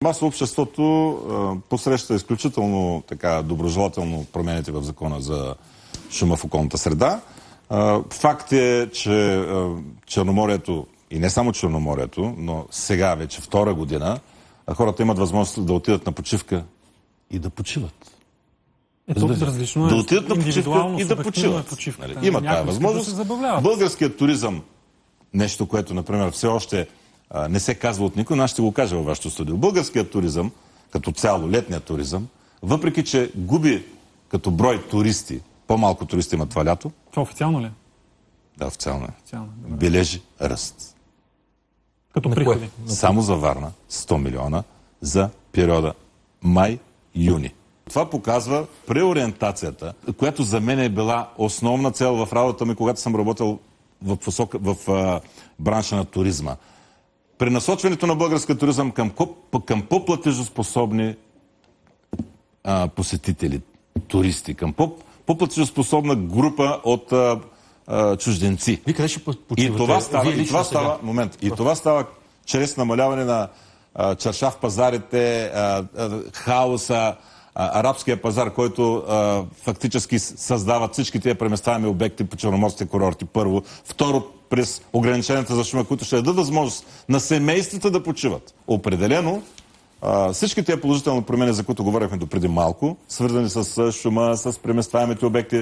Масово обществото посреща изключително така доброжелателно промените в закона за шума в околната среда. Факт е, че Черноморието, и не само Черноморието, но сега вече втора година, хората имат възможност да отидат на почивка и да почиват. Различно е. Да отидат на почивка и да почиват. Има тази възможност. Българският туризъм, нещо, което, например, все още не се казва от никой, но аз ще го кажа във вашето студио. Българският туризъм, като цяло, летният туризъм, въпреки че губи като брой туристи, по-малко туристи има това лято. Това официално ли? Да, официално е. Бележи ръст. Като приходи. Само за Варна 100 милиона за периода май-юни. Това показва преориентацията, която за мен е била основна цел в работата ми, когато съм работил в бранша на туризма. Пренасочването на българския туризъм към по-платежоспособни посетители, туристи, към по-платежоспособна група от чужденци. И това става чрез намаляване на чаршаф пазарите, хаоса, арабския пазар, който фактически създава всички тия преместваеми обекти по черноморските курорти, първо. Второ, през ограниченията за шума, които ще дадат възможност на семействата да почиват. Определено, всички тези положителни промени, за които говорихме допреди малко, свързани с шума, с преместваемите обекти,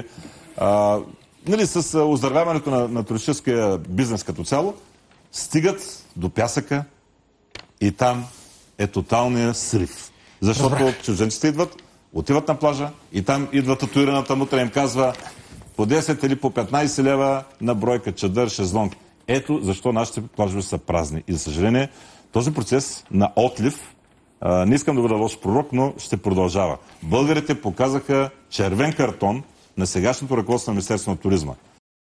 с оздравяването на туристическия бизнес като цяло, стигат до пясъка и там е тоталният срив. Защото чужденците отиват на плажа и там идва татуираната мутра и им казва по 10 или по 15 лева на бройка, чадър, шезлонг. Ето защо нашите плажове са празни. И за съжаление, този процес на отлив, не искам да бъда лош пророк, но ще продължава. Българите показаха червен картон на сегашното ръководство на Министерството на туризма.